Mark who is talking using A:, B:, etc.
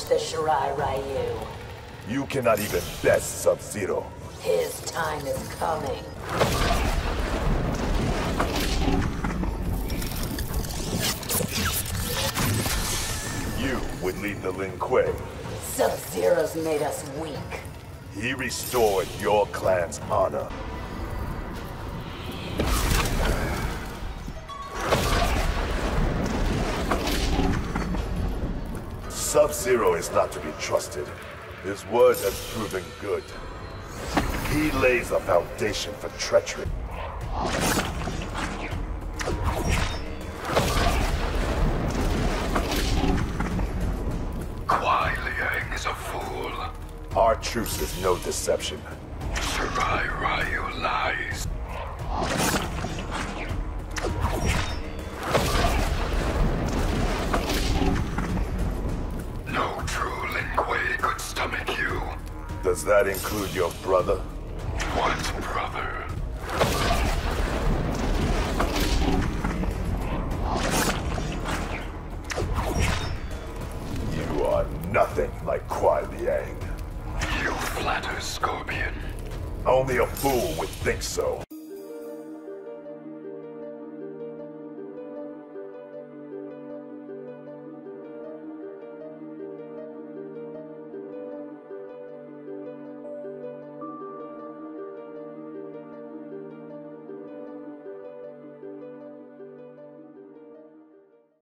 A: match the Shirai Ryu.
B: You cannot even best Sub-Zero.
A: His time is coming.
B: You would lead the Lin Kuei.
A: Sub-Zero's made us weak.
B: He restored your clan's honor. Sub-Zero is not to be trusted. His word has proven good. He lays a foundation for treachery.
C: Kuai Liang is a fool.
B: Our truce is no deception.
C: Shirai Ryu lies. No true Lin Kuei could stomach you.
B: Does that include your brother?
C: What brother?
B: You are nothing like Kuai Liang.
C: You flatter, Scorpion.
B: Only a fool would think so.